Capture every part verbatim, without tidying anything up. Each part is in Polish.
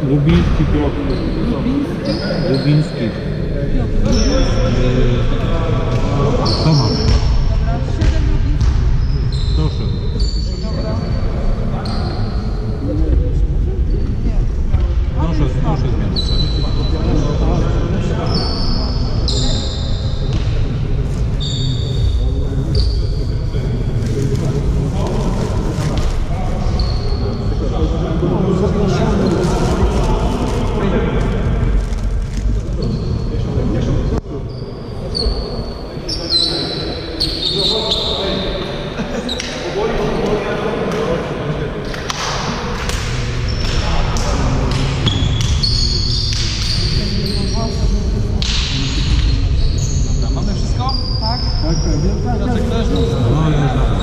Lubiński Piotr. Lubiński. Tomasz. Proszę. Proszę, proszę zmienić. Mamy wszystko? Tak? Tak, tak. Jacek też? No jest dobra.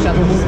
sąsiadów z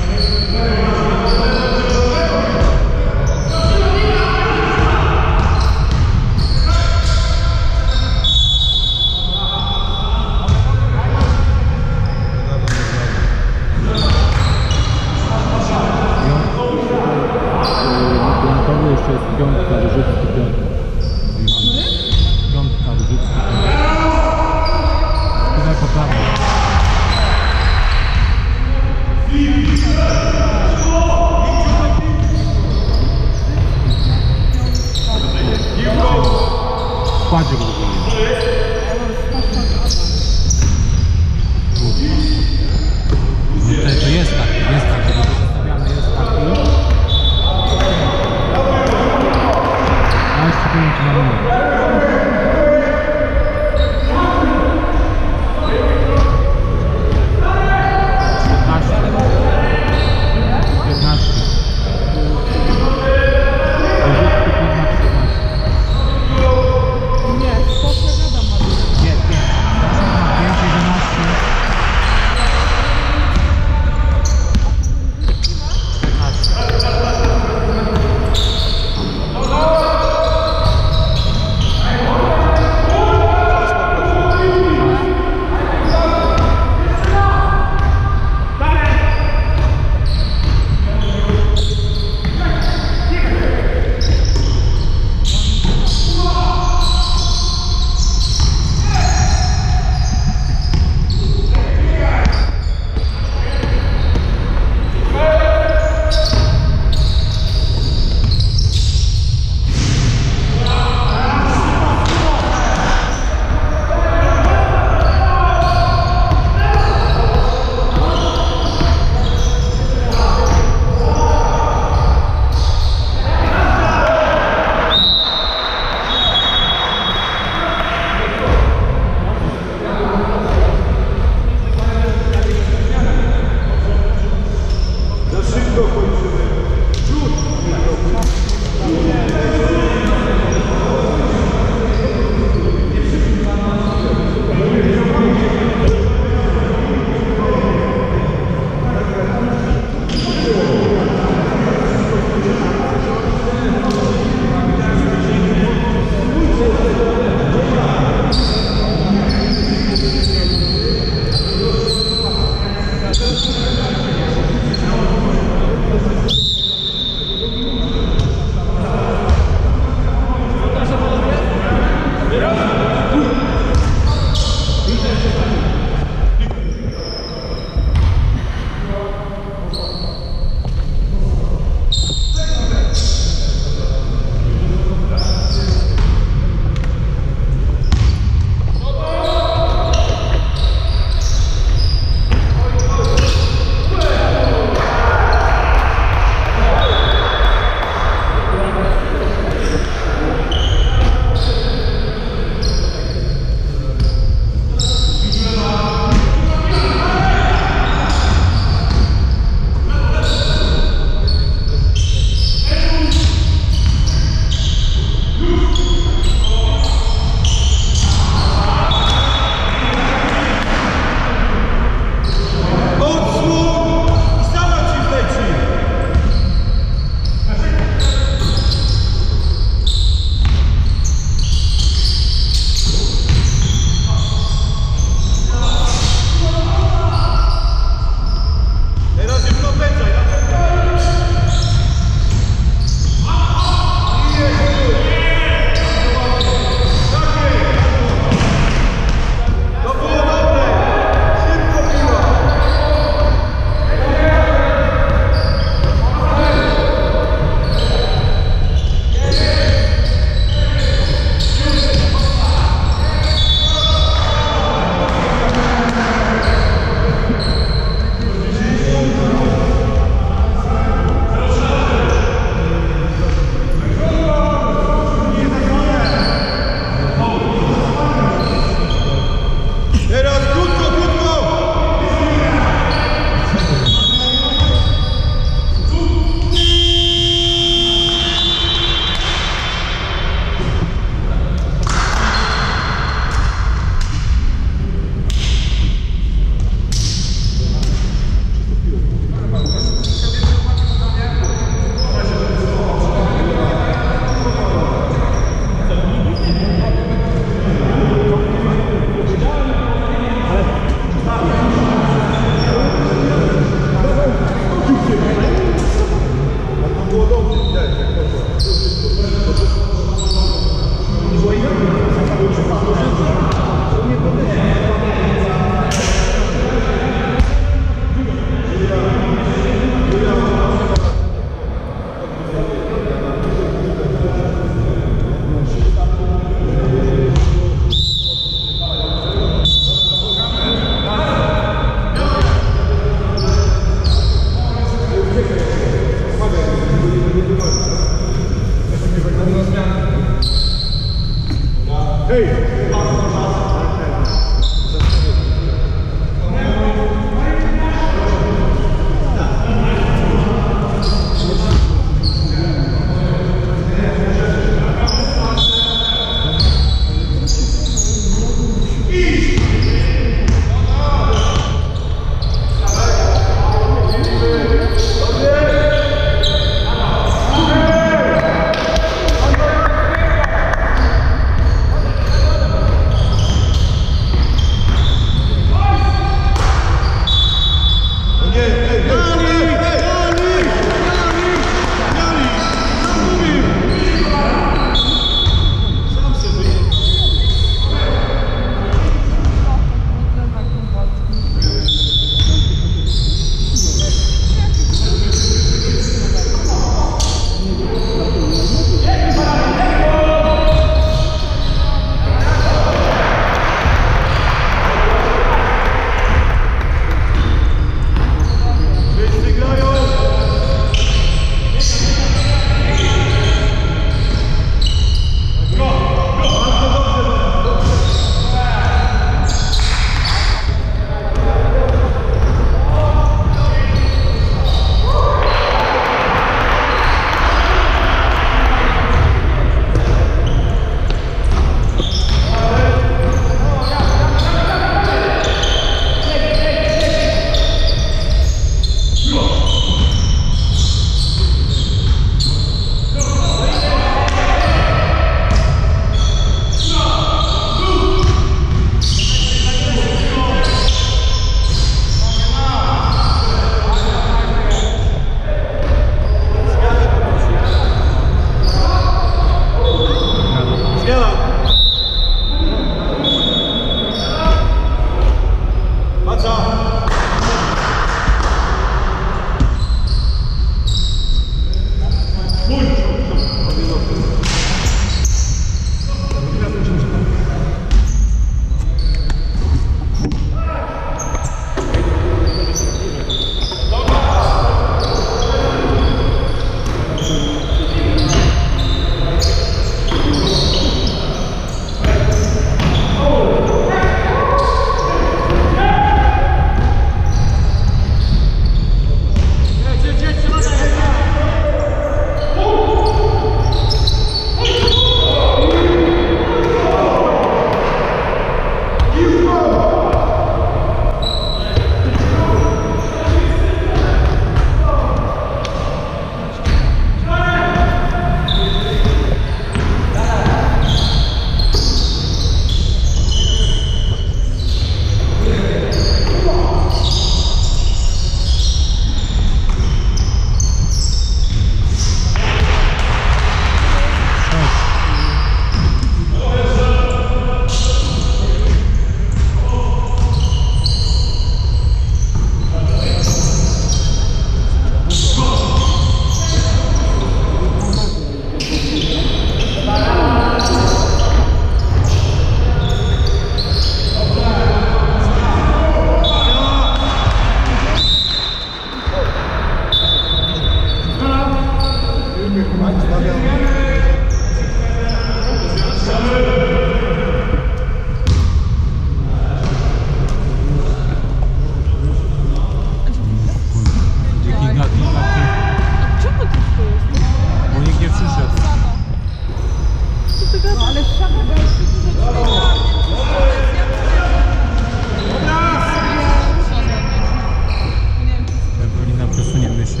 się.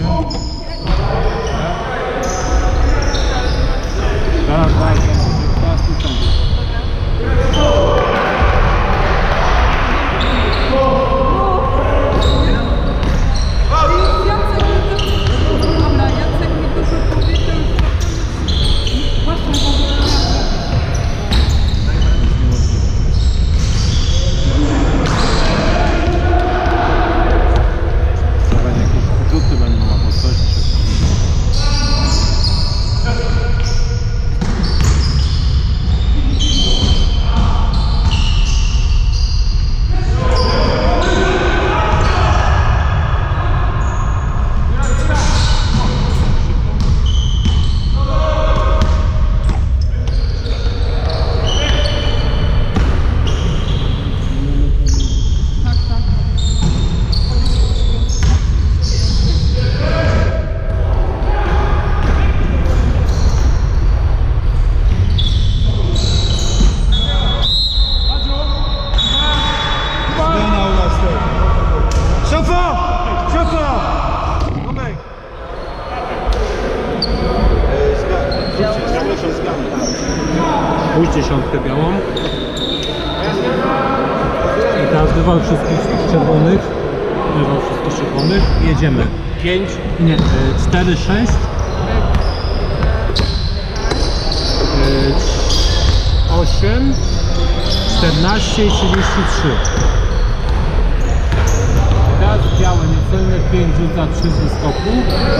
Tak, tak, teraz tu są. Pójdź dziesiątkę białą. I teraz wywal wszystkich czerwonych. Wywal wszystkich czerwonych. Jedziemy. pięć, nie, cztery, sześć. osiem, czternaście i trzydzieści trzy. Teraz białe niecelne pięć rzuca trzy z wyskoku.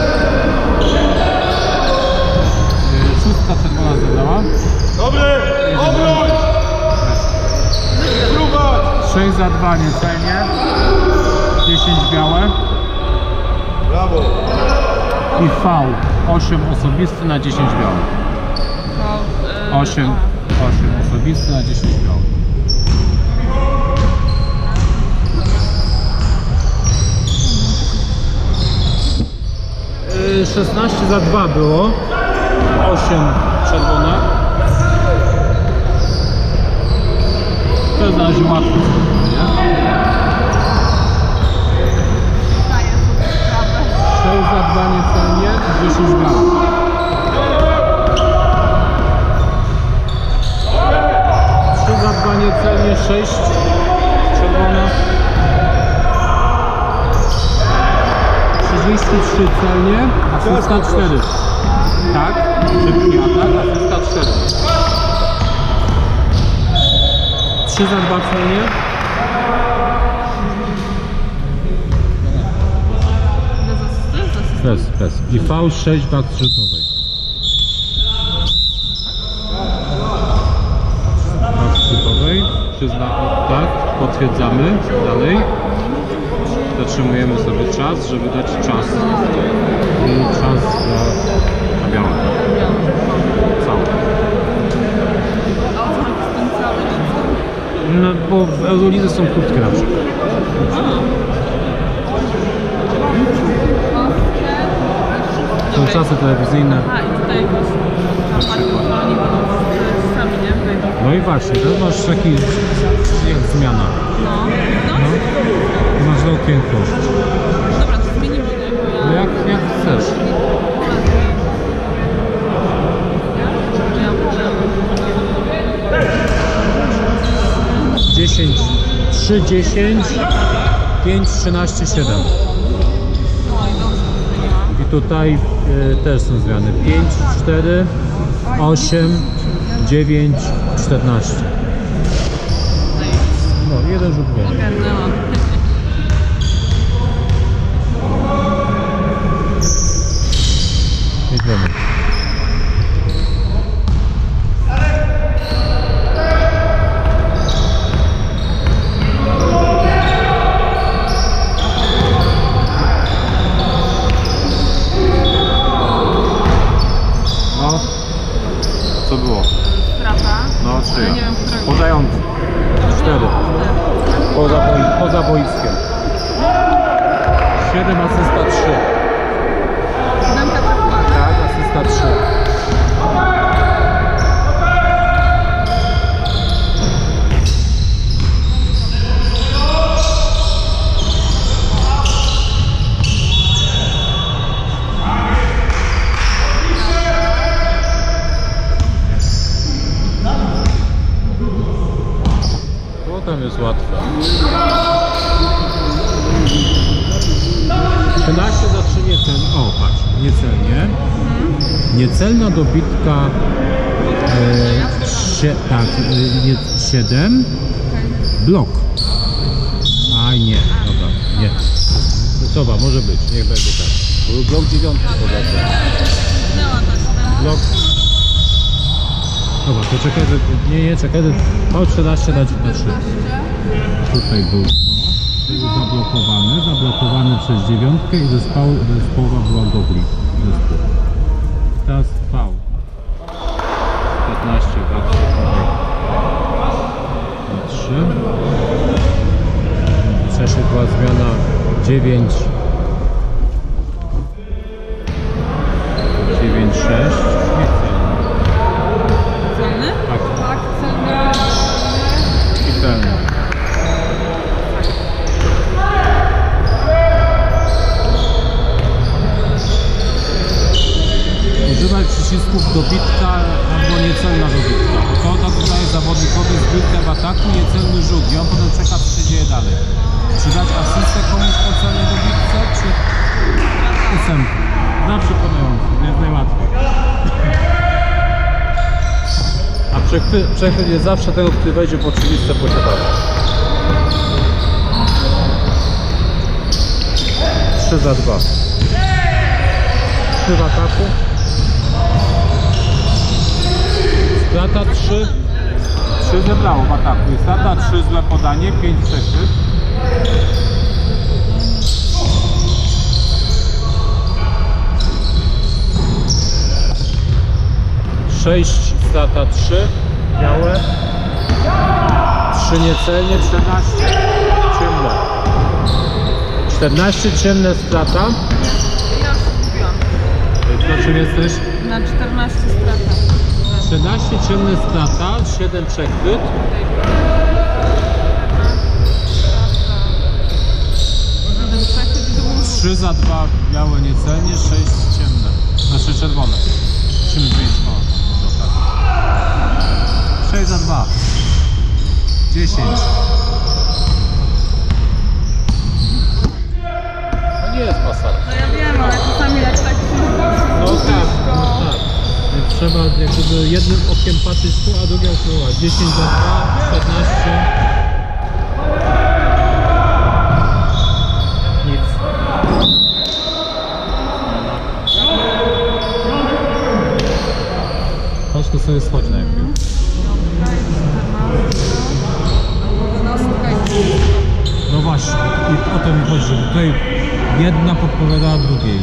Szóstka czerwona zadała. Dobry! Obróć! Spróbować! sześć za dwa niecelnie. dziesięć białe. Brawo! I V. osiem osobisty na dziesięć białe. osiem, osiem osobisty na dziesięć białe. szesnaście za dwa było. osiem czerwone. To jest na razie łatwo, nie? sześć za dwa niecelnie, dziesięć białe. trzy za dwa niecelnie, sześć czerwona. trzydzieści trzy celnie, asysta cztery. Tak, szybki atak, asysta cztery. trzy za dwa celnie. Bez, bez. I V sześć w akcji rzutowej. W akcji rzutowej. Przyzna, tak, potwierdzamy. Dalej. Zatrzymujemy sobie czas, żeby dać czas. I czas na, na białe. Cały. No bo w Eurolidze są krótkie na przykład. Są czasy telewizyjne. No i właśnie, to masz taki jak zmiana. No, no. No. Masz do piękność. Dobra, to zmienimy, nie? No jak, jak chcesz. dziesięć, trzy, dziesięć, pięć, trzynaście, siedem. I tutaj y, też są zmiany. pięć, cztery, osiem, dziewięć, czternaście. No, jeden rzut wolny. Ogarnęłam. Jedziemy. No, co było? Strata. No, Ale czyja? nie wiem, którego. Podający. cztery. Poza, boi, poza boiskiem. siedem, asysta trzy. Siódemka trafiła. Tak, asysta trzy. tam jest łatwe. trzynaście za trzy niecelnie. O, patrz, niecelnie. Niecelna dobitka. E, sie, tak, e, nie, siedem. Blok. Aj nie, dobra, nie. Dobra, może być, niech będzie tak. Blok dziewiąty poza tym. Blok. Dobra, to czekaj, że... Nie, nie, czekaj, o trzynaście na trzy. Tutaj był był zablokowany, zablokowany przez dziewiątkę i zespoł, zespołowa była dobry. Zespół. Teraz V. piętnaście na trzy. Przeszła była zmiana dziewięć. dziewięć, sześć. Celny? Tak. Tak, celny. I ten. Używaj przycisków dobitka albo niecelna dobitka. To tak daje zawodnikowi zbytkę w ataku, niecelny rzut i on potem czeka, co się dzieje dalej. Czy dać asystę komuś po celnej dobitce, czy ósemkę? Zawsze podający, jest najłatwiej. A przechwyt, przechwyt jest zawsze tego, który wejdzie po trzydzieści posiadania. trzy za dwa. trzy w ataku. Strata trzy. trzy zebrało w ataku. Strata trzy, złe podanie, pięć przechwyt. sześć, strata trzy, białe. trzy niecelnie, czternaście ciemne. czternaście ciemne strata. Ja już mówiłam. Na czym jesteś? Na czternaście strata. trzynaście ciemne strata, siedem przechwyt. trzy za dwa białe niecelnie, sześć ciemne. Znaczy czerwone. Musimy zmienić kolor. sześć za dwa. dziesięć. To nie jest pasat. No ja wiem, ale czasami jak tak No tak, no tak. Więc trzeba jak gdyby jednym okiem patrzeć tu, a drugim spróbować. dziesięć za dwa, czternaście. Nic. Chodź tu sobie schodź najpierw. No właśnie, i o to mi chodzi, że tutaj jedna podpowiadała drugiej.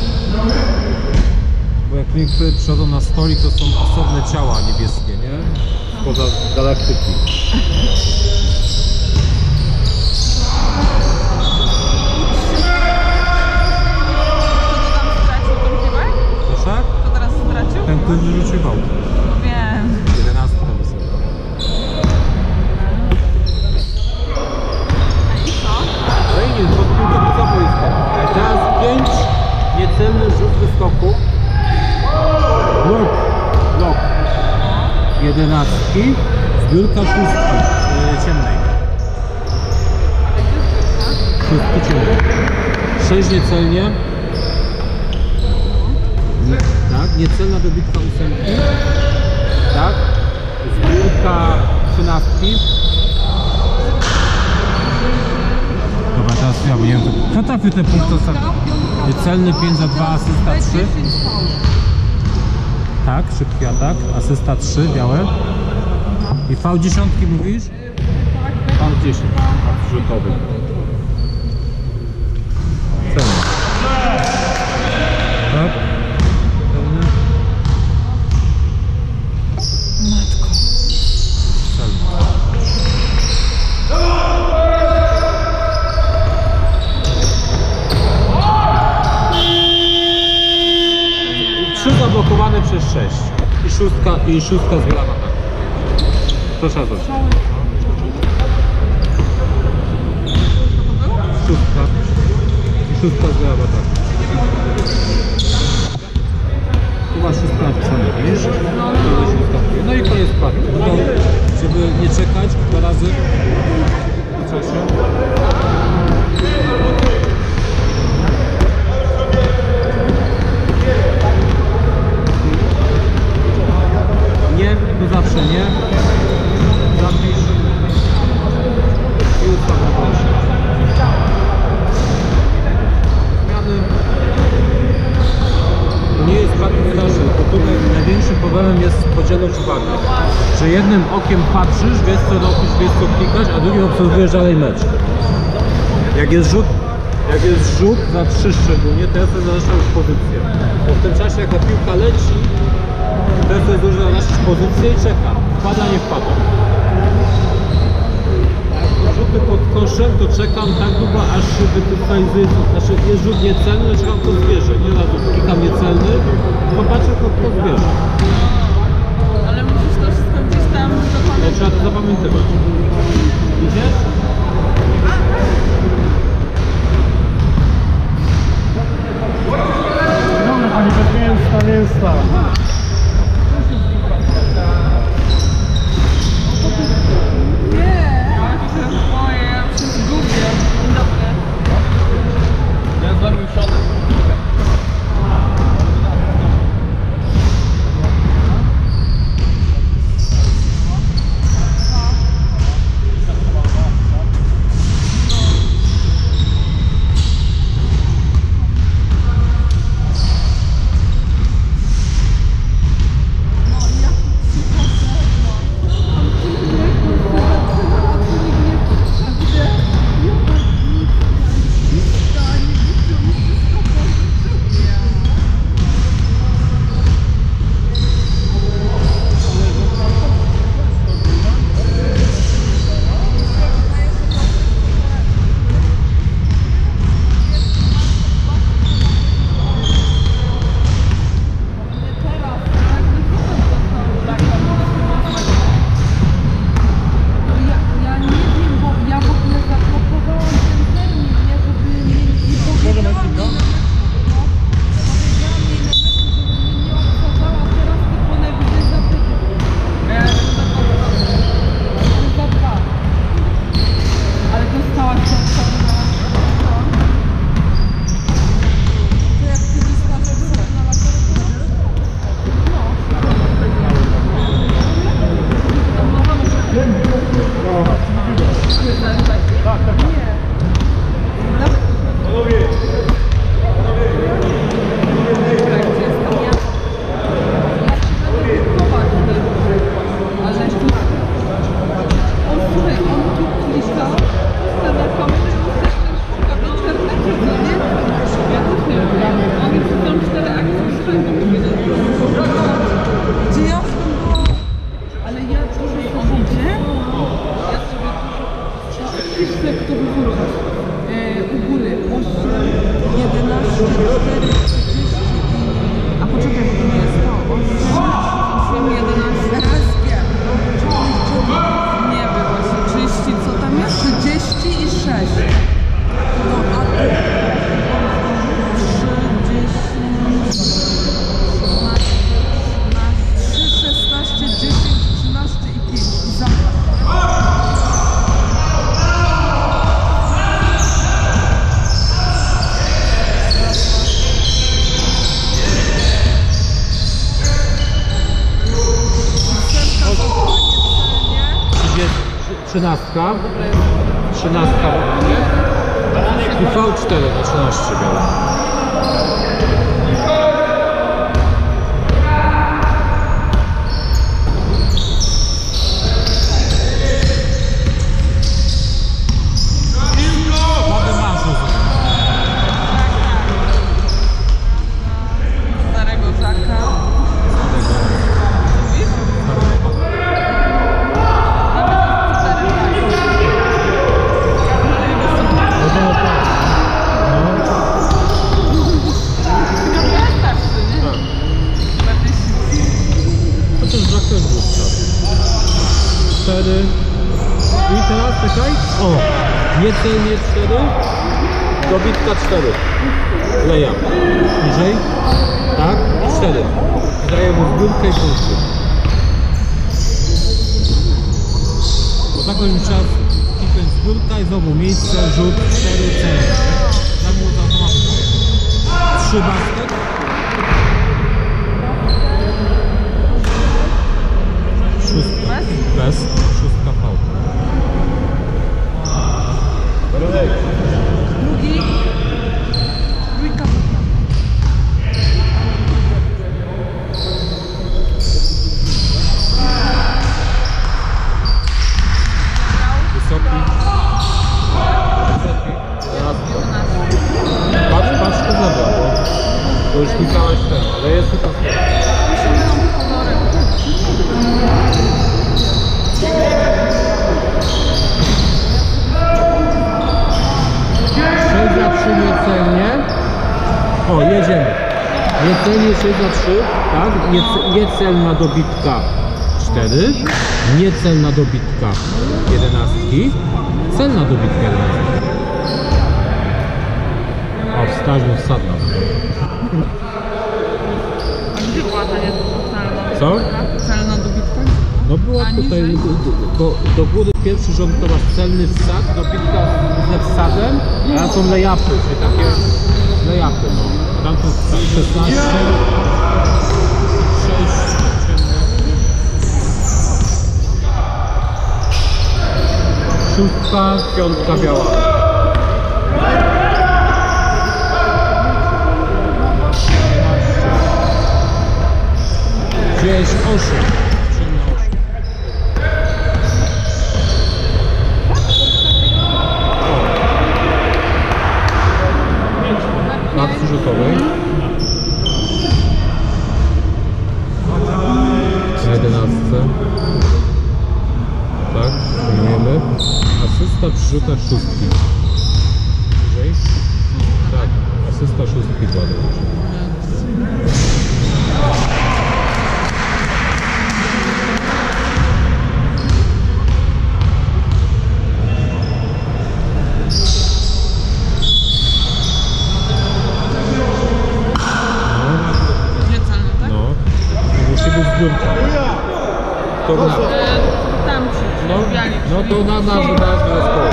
Bo jak niektóre przychodzą na stolik, to są osobne ciała niebieskie, nie? Spoza galaktyki. Proszę? Kto teraz stracił? Ten, który wyrzucił wał. Wiem. jedenastka wysoko. I co? No i nic, pod piłkę poza boiskiem. Teraz pięć, niecelny rzut wyskoku. Blok. Blok. Jedenastki. Zbiórka szóstki yy, ciemnej. Szóstki ciemnej. Sześć niecelnie. Nie, tak, niecelna dobitka ósemki. Tak. Zbiórka trzynastki. Dobra, teraz ja bo nie wiem, kto trafił te punkty ostatnie? Niecelny pięć za dwa, asysta trzy. Tak, szybki atak, asysta trzy, białe. I V dziesięć mówisz? V dziesięć, a rzutowy. Celny. Tak? Celny. Matko. Celny. Trzy zablokowane przez sześć. I szóstka, i szóstka z glama. Proszę coś. Szóstka. I szóstka z glama, tak. Tu masz szóstka napisane, widzisz? No i koniec partii. No, żeby nie czekać dwa razy. problemem jest podzielać uwagę. Że jednym okiem patrzysz, wiesz co robisz, wiesz co klikasz, a drugim obserwujesz dalej mecz. Jak jest rzut, jak jest rzut za trzy szczególnie, to ja sobie zaznaczam już pozycję. Bo w tym czasie jak ta piłka leci, to ja sobie dużo zaznaczyć pozycję i czekam. Wpada, nie wpada. Rzuty pod koszem, to czekam tak długo, aż wykrystalizuje, znaczy jest rzut niecelny, to czekam, kto zbierze. Nie na to klikam niecelny, tylko patrzę, kto, kto zbierze. Ale musisz to wszystko gdzieś tam zapamiętać. Trzeba to zapamiętywać. Idziesz? Dobra, pani bezmięsna, mięsna. Nie, ja się boję, ja się zgubię. Dzień dobry. Ja z wami usiądę. Trzynastka. Trzynastka. I V cztery na trzynaście biorę. Starego Żaka. cztery. I teraz czekaj. O! Niecelnie cztery. Dobitka cztery. Leja. Niżej. Tak. cztery. I daję mu zbiórkę i punkty. Bo tak już czas kliknąć zbiórka i znowu miejsce, rzut, cztery, cel. Tak mu z automatu daje. trzy basket. Szóstka. Bez? Szóstka V. Drugi. Trójka. Bo już klikałaś ten, ale jest tylko sześć za trzy niecelnie. O, jedziemy. Niecelnie sześć za trzy, tak? Niece- Niecelna dobitka cztery. Niecelna dobitka jedenastki. Celna dobitka jedenastki. O, wskaźnik wsadna. A gdzie była ta celna? Co? Celna dobitka? No była tutaj do, do góry pierwszy rząd to masz celny wsad, dobitka ze wsadem, a są lejapy, czyli takie lejapy, no. Tam to szesnaście, sześć, szóstka, piątka biała. Dziewięć, osiem. Na akcji rzutowej. Na jedenastce. Tak, przyjmujemy. Asysta przy rzutach szóstki. Wyżej? Tak, asysta szóstki kładę. To na... Tam ci, No, biali, no to na nasz zespół.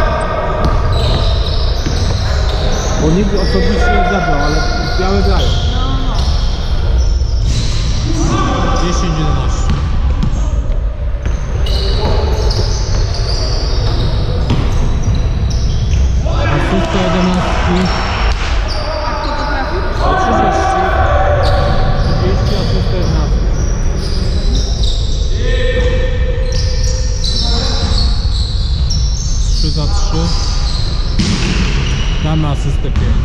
Bo nikt osobiście nie zabrał, ale białe grają. dziesięć jedenaście. Asysta jedenastki. A kto to trafił? trzydzieści. trzydzieści asysta jedenastki. trzy za trzy. Damy asystę pięć.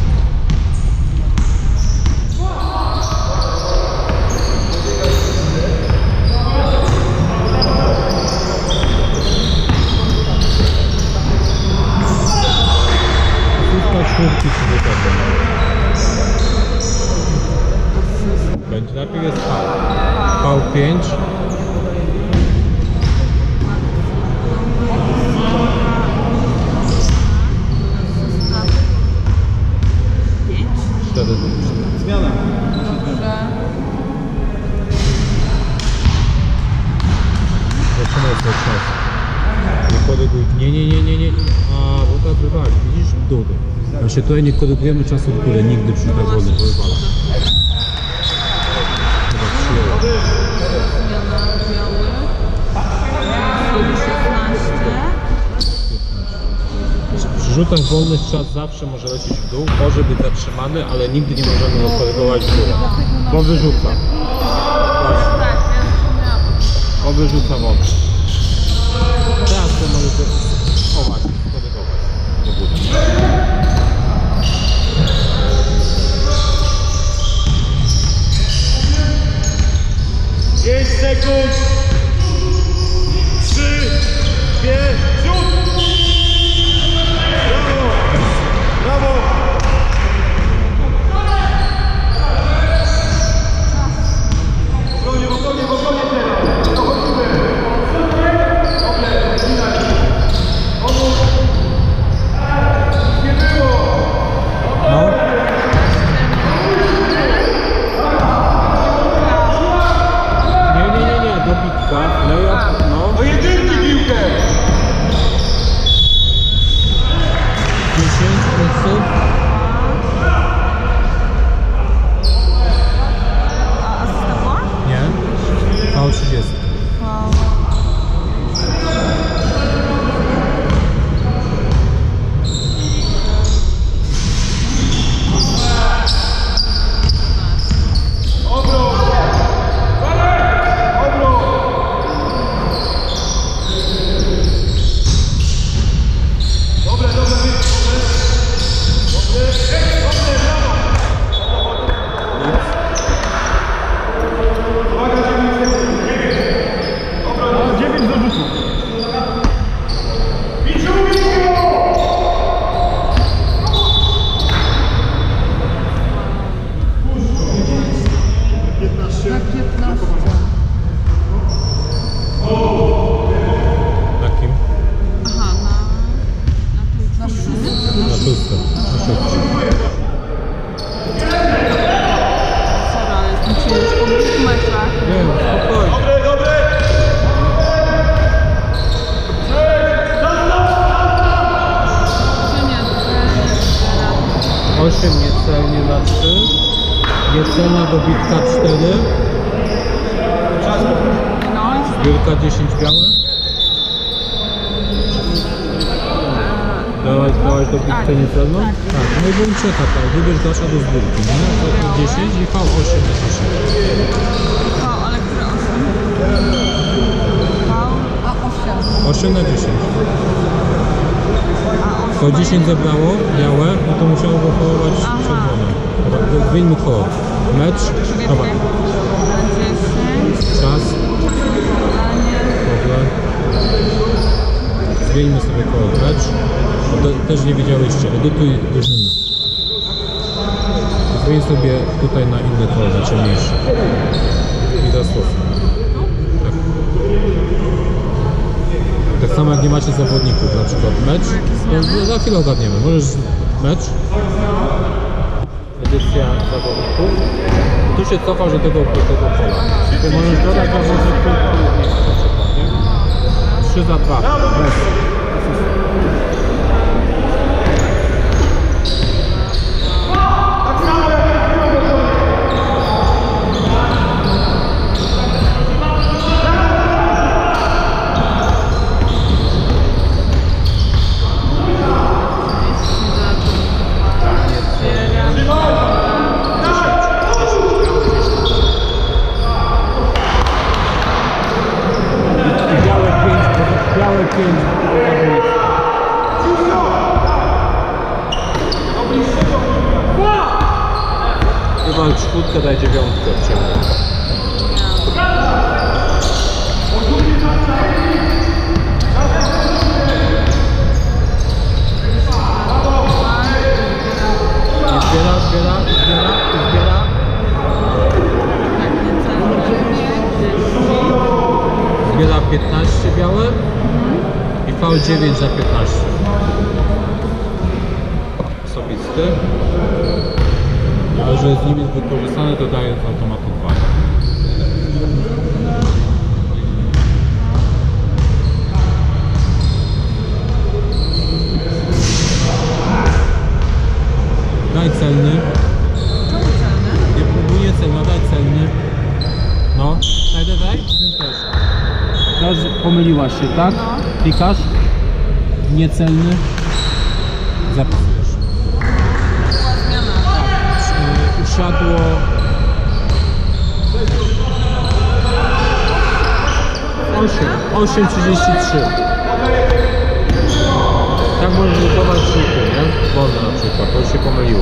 Asysta czwórki sobie taką. Będzie najpierw jest V. V pięć. Zmiana. Zatrzymaj sobie czas. Nie koryguj. Nie, nie, nie, nie, nie. A, bo tak wywali. Widzisz? W dół. My się tutaj nie korygujemy czasu w górę. Nigdy przy tak wolnym wywala. Chyba przyjęło. Zmiana biały. szesnaście. Przy rzutach wolnych czas zawsze może lecieć w dół. Może być zatrzymany, ale nigdy nie możemy go korygować w dół. Bo wyrzuca. Właśnie. Tak, ja zapomniałam. Bo wyrzuca wodę. Teraz to możecie chować, korygować do góry. pięć sekund. trzy, dwie, rzut! Brawo! Brawo! Spokojnie, spokojnie, spokojnie teraz! Dochodzimy! Dobrze, wycinaj! Odwróć! Nie było! No. Nie, nie, nie, nie. w meczach. Wiem, spokojnie. Dobre, dobre! Czy nie? osiem niecelnie na trzy. Niecelna dobitka cztery. No i Zbiórka dziesięć białe. Dałaś, dałaś dobitkę niecelną? tak. Tak, no i bym czekał, tak. Wybierz Dasza do zbiórki, nie? To dziesięć i V osiem na dziesięć. V, ale które osiem? V, a osiem. osiem na dziesięć. A osiem. To dziesięć zebrało białe, no to musiało go połować Aha. czerwone. Dobra, wy- wyjmij koło. Mecz. Dobra, dziesięć. czas. Zadanie. Dobra. Zmieńmy sobie koło. Mecz. To też nie wiedziałyście. Edytuj drużyny. Zmień sobie tutaj na inne koło, na ciemniejsze. I zastosuj. Tak. Tak samo jak nie macie zawodników, na przykład mecz, to za chwilę ogarniemy. Możesz mecz, edycja zawodników. Tu się cofasz do tego, do tego pola. Ty możesz dodać zawodników, na przykład, nie? trzy za dwa. Bez. Chyba czwórkę daj dziewiątkę w ciemno. I zbiera, zbiera, zbiera, zbiera. Zbiera piętnaście białe i V dziewięć za piętnaście. Osobisty. A że z nim jest wykorzystane, to daje z automatu dwa. Daj celny. Nie próbuję celna, daj celny. No, daj, daj, daj. Ten też. Teraz pomyliłaś się, tak? Klikasz. Niecelny. Zapisujesz. Usiadło osiem trzydzieści trzy. Tak możesz rzutować rzuty, nie? Wolno na przykład, to się pomyliło.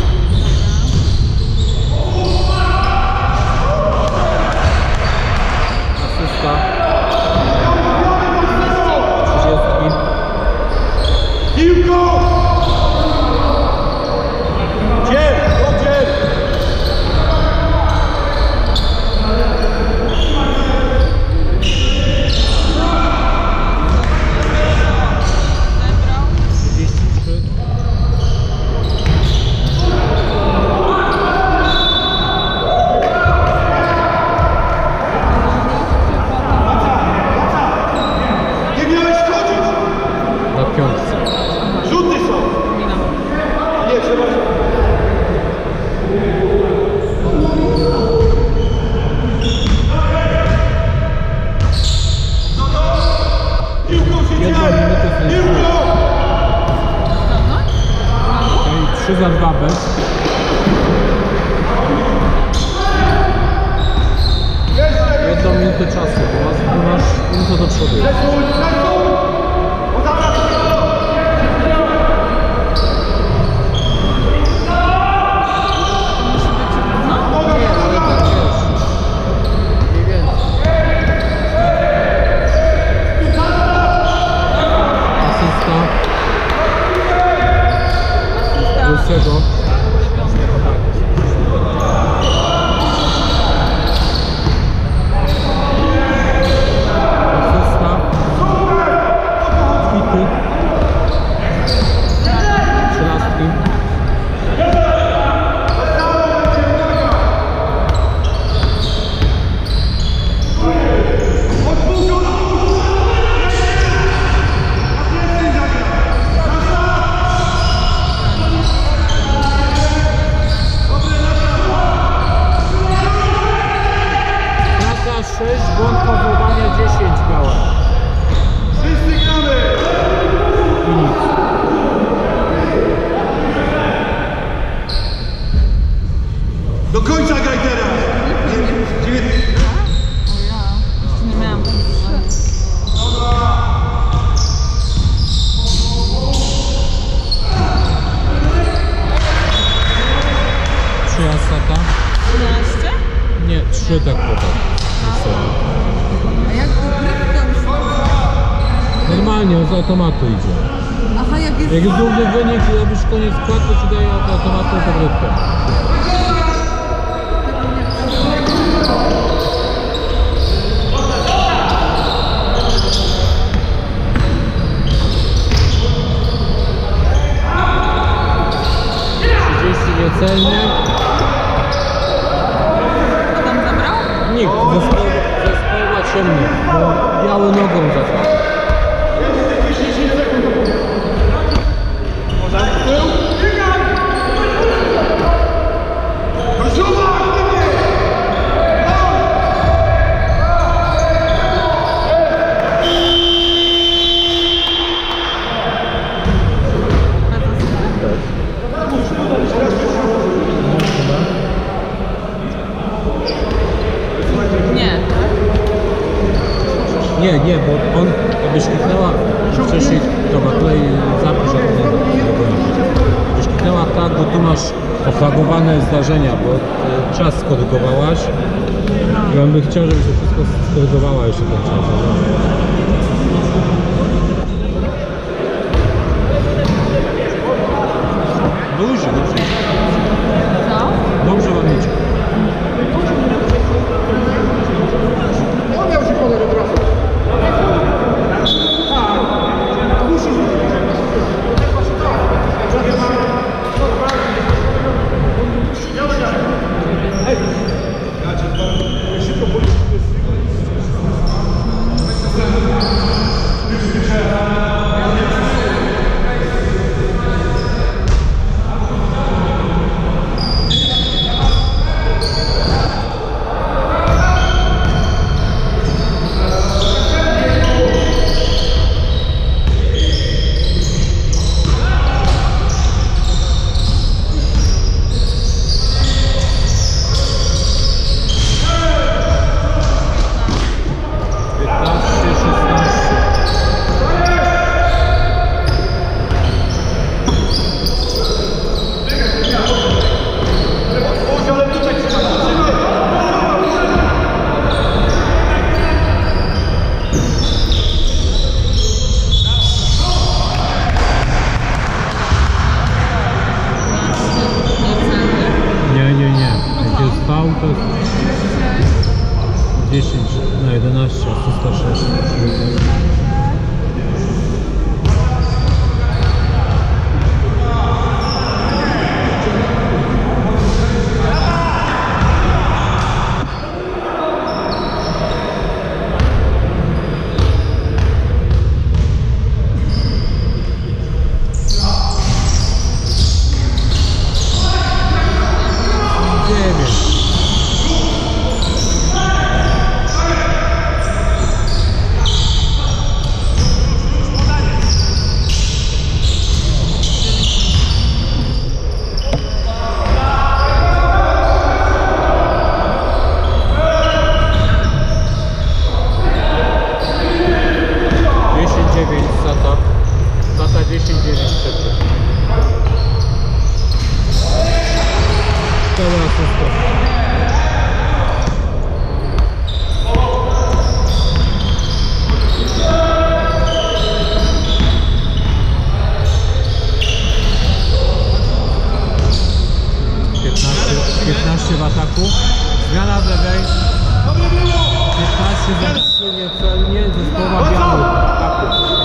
Asysta. trzydzieści. Piłko! Dzień! Dzień! trzydzieści trzy. Nie miałeś chodzić! Na piątce. Rzuty są! Nie, trzeba się... Piłką się Jedną dzieje! minutę sobie Piłką! Okej, trzy za dwa bez. Jedną minutę czasu, bo masz, bo masz minutę do przodu. Nie, ale tak wiesz. Mniej więcej. Asysta. Dlaczego? sześć, błąd powołania dziesięć białe. Wszyscy gramy! I nic. Do końca graj teraz! dziewiętnaście. O ja. Jeszcze nie miałam tego. Trzy asata? trzynaście? Nie, trzy tak podał. A jak ugrywka już ma? Normalnie, on z automatu idzie. Aha, jak jest... Jak jest równy wynik i robisz koniec skład, to ci daje od automatu dogrywkę. trzydzieści niecelnie. Kto tam zabrał? Nikt, zespoł, zespoł ma ciemny, bo biały nogą zabrał. Nie. Nie, nie, bo on jakbyś kliknęła wcześniej, dobra, tutaj zapisz, jak to jakbyś kliknęła tak, bo tu masz oflagowane zdarzenia, bo y, czas skorygowałaś i on by chciał, żeby to wszystko skorygowała jeszcze ten czas. Dobrze, dobrze. Co? Dobrze wam idzie. On miał się podać od razu. To jest dziesięć na jedenaście, trzysta sześć. piętnaście w ataku. Zmiana w lewej. piętnaście za trzy niecelnie. Zespoła biały w ataku.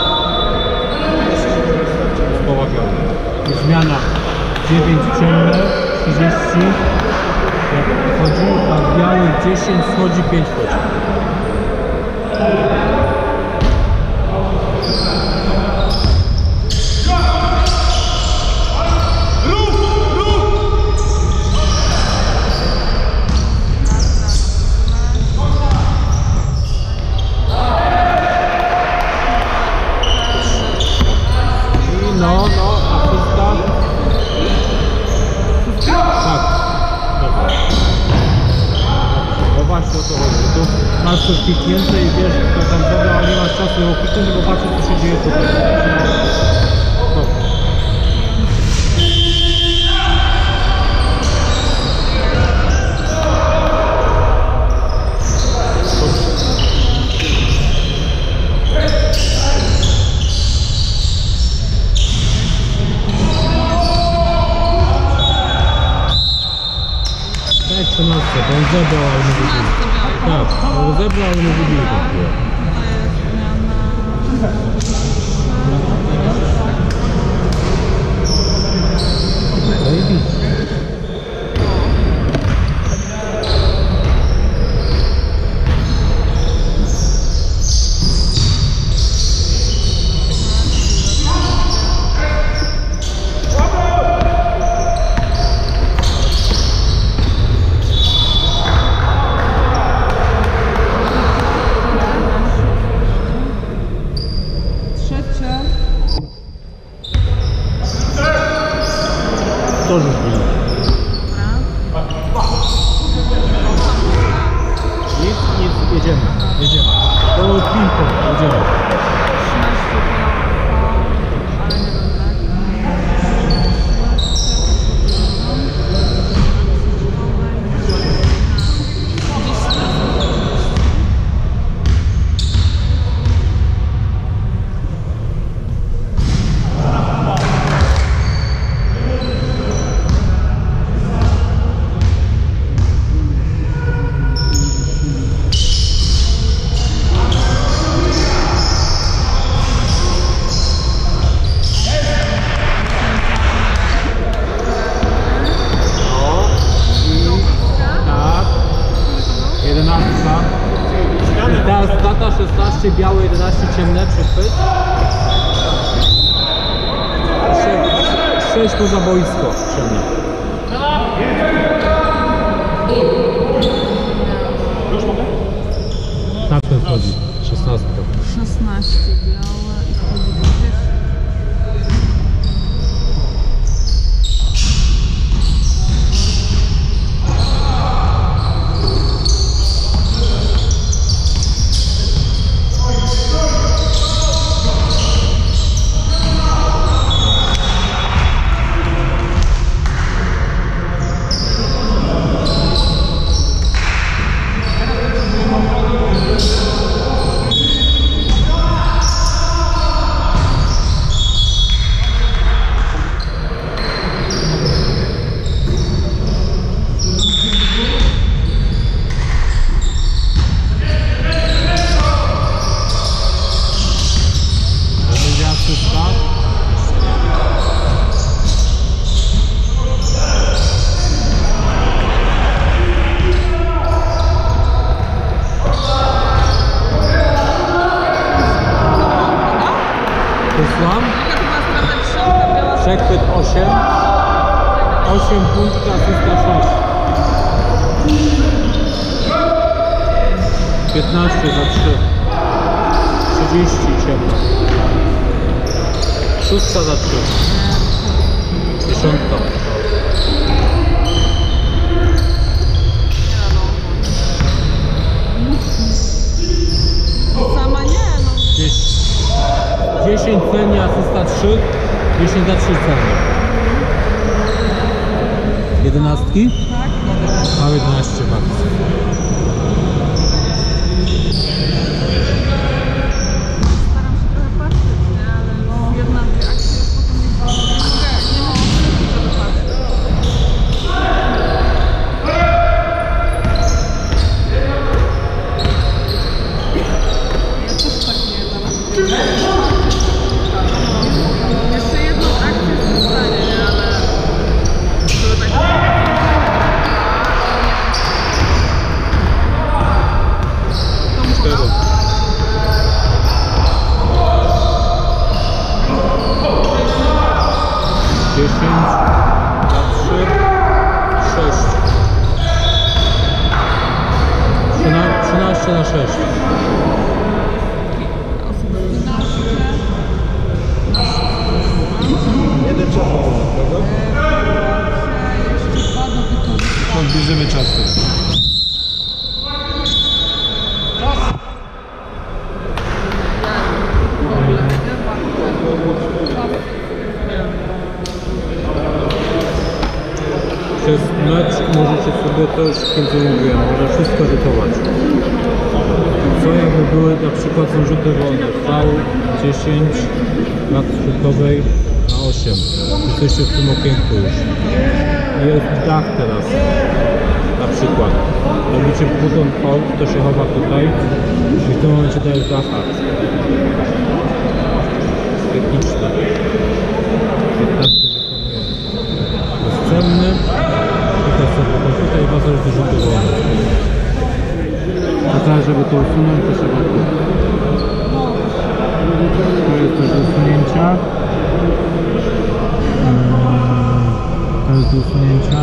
Zespoła biały. I zmiana dziewięć ciemne, trzydzieści. Jak wchodzi, a biały dziesięć wchodzi, pięć wchodzi. właśnie o to chodzi. Tu masz coś kliknięte i wiesz, kto tam zabrał, ale nie masz czasu ją kliknąć, bo patrzę, co się dzieje tutaj. No. trzynaście, bo on zebrał, ale nie wybił. Tak, on zebrał, ale nie wybił. Zajebiście. To już było. Nic, nic, jedziemy, jedziemy. To ping-pong, jedziemy. szesnaście, białe, jedenaście, ciemne, przychwyt. sześć poza boisko, ciemne. Tak to wchodzi, szesnaście. szesnaście białe i wchodzi dwadzieścia. Przechwyt osiem, osiem punktów, asysta sześć. piętnaście za trzy. trzydzieści ciemno. szóstka za trzy. dziesiątka. Sama nie, no. dziesięć celnie, asysta trzy. dziesięć za trzy celnie. jedenastki? Tak, a jedenaście bardzo. staram się trochę patrzeć, nie? Ale no, jedna, dwie akcje potem nie ma opcji, żeby patrzeć. Ja też tak nie dam. Jeszcze jedną akcję zostanie, nie? Ale żeby tak... cztery. dziesięć za trzy. sześć. trzynaście na sześć. Jeden czas, prawda? Jeszcze dwa do wykorzystania. Odbierzemy czas. to już w końcu mówiłem, może wszystko edytować. Co jakby były na przykład są rzuty wolne V dziesięć na środkowej na osiem. Jesteście w tym okienku już. Jest dach teraz. Na przykład. Robicie buton hold, to się chowa tutaj i w tym momencie dajesz dacha. Techniczne. Tak się wykonuje. Jest cenny. I to sobie tutaj was już do rzutu wolne. To teraz, żeby to usunąć, to trzeba tu. To jest też do usunięcia. To jest do usunięcia.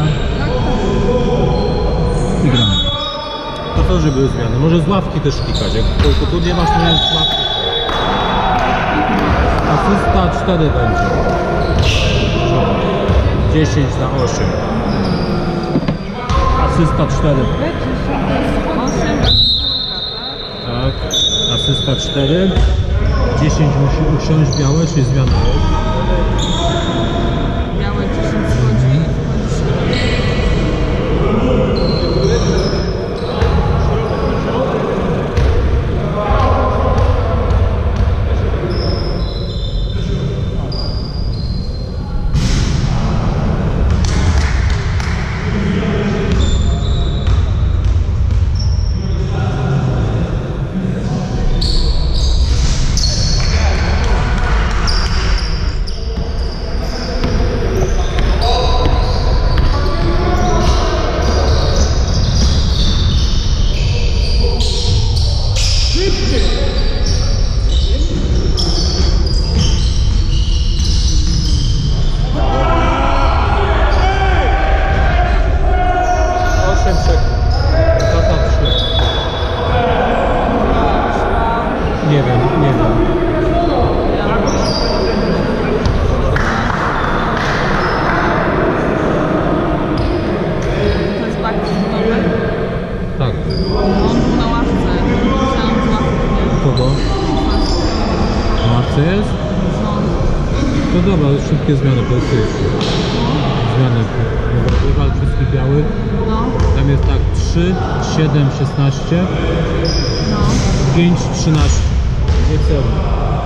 I gramy. To też były zmiany. Może z ławki też klikać. Jak tylko tu nie masz, to jest z ławki. Asysta cztery będzie. dziesięć na osiem. Asysta cztery. Tak. Asysta cztery. dziesięć musi usiąść białe, czyli zmiana. Białe dziesięć schodzi. Nie wiem, nie wiem. To jest bak budowy. Tak. On był na ławce. Musiałam z ławki, nie? Kogo? Na ławce jest? No. No dobra, już wszystkie zmiany, to jest już. Zmiany. Rywal wszystkich białych. No. Tam jest tak trzy, siedem, szesnaście, No. pięć, trzynaście. Niecelny.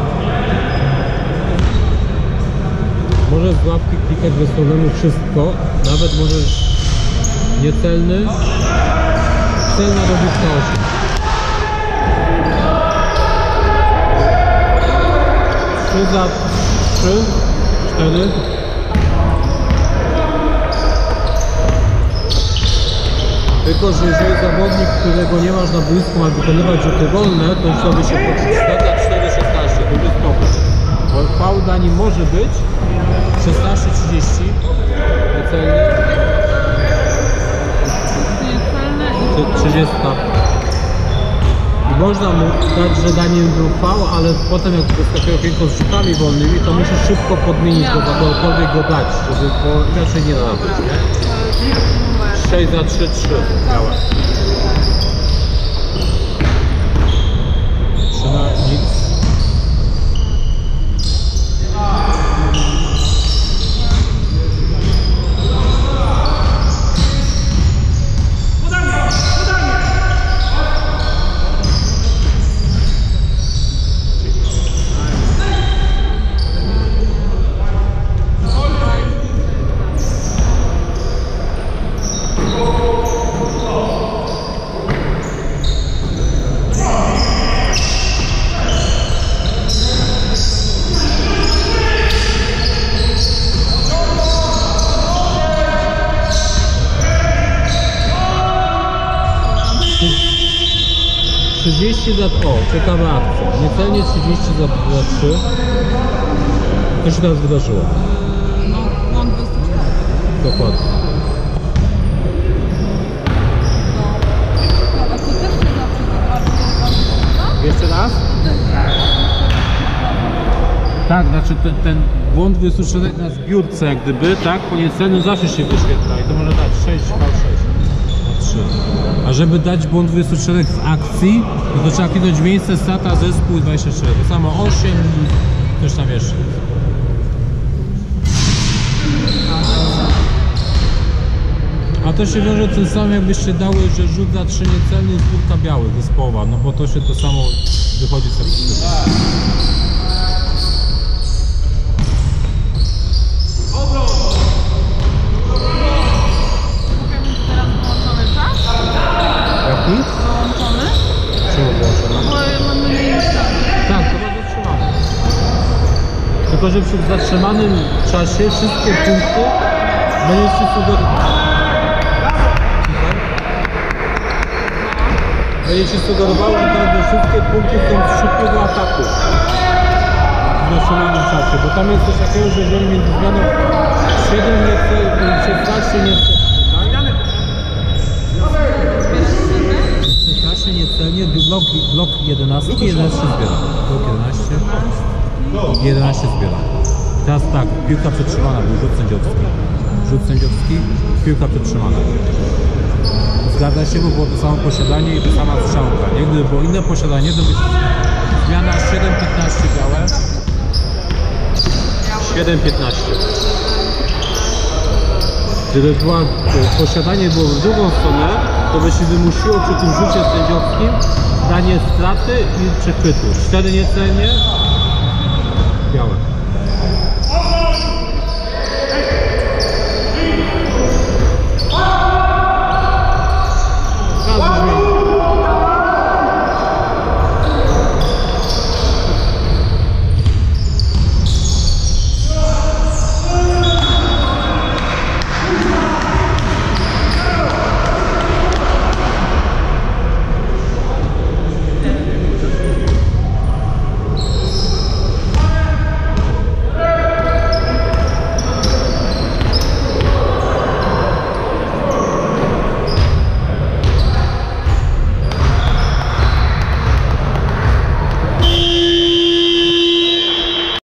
Możesz z łapki klikać bez problemu wszystko. Nawet możesz niecelny. Celna dobitna osiem. trzy za trzy, cztery. Tylko, że jeżeli zawodnik, którego nie masz na boisku, ma wykonywać rzuty wolne, to już sobie się poczuć cztery, cztery, szesnaście, to jest spokój. Bo faul dla nim może być szesnaście trzydzieści, niecelny, Niecelne i trzydzieści. I można mu dać, że dla nim był faul, ale potem jak jest takie okienko z rzutami wolnymi, to musisz szybko podmienić go, za kogokolwiek go dać, żeby, bo inaczej nie da być, nie? sześć za trzy, trzy. Białe. trzy na nic. trzydzieści za... O, ciekawa akcja. Niecelnie trzydzieści za, za trzy. Co się teraz wydarzyło? no, błąd dwadzieścia cztery. Dokładnie. No. A to też się zawsze zobaczy. Jeszcze raz? Tak, znaczy ten, ten błąd dwudziestocztery na zbiórce jak gdyby, tak? Po niecelnym zawsze się wyświetla i to może dać sześć V sześć na trzy. A żeby dać błąd dwudziestocztery w akcji, no to trzeba kliknąć miejsce, strata, zespół i dwadzieścia cztery. To samo osiem i coś tam jeszcze. A to się wiąże tym samym, jakbyście dały, że rzut za trzy niecelny jest dwójka białych, zespołowa, no bo to się to samo wychodzi z tego. Mogę mieć teraz wyłączony czas? Jaki? Wyłączony? Czemu włączone? Bo mamy mniej niż czas. Tak, to ma zatrzymane. Tylko, że przy zatrzymanym czasie wszystkie punkty będziecie sugerować. Będziecie sugerowały, że wszystkie punkty są z szybkiego ataku w zatrzymanym czasie, bo tam jest coś takiego, że jeżeli między zmianą siedem niecel i szesnaście niecel, szesnaście niecelnie, blok, blok jedenaście, jedenaście zbiera. Blok jedenaście, jedenaście zbiera. Teraz tak, piłka przetrzymana, był rzut sędziowski. Rzut sędziowski, piłka przetrzymana. Zgadza się, bo było to samo posiadanie i to sama strzałka. Nie? Gdyby było inne posiadanie, to by zmiana siedem piętnaście białe. siedem piętnaście. Gdyby była, posiadanie było w drugą stronę, to by się wymusiło przy tym rzucie sędziowskim danie straty i przechwytu. cztery niecelnie białe.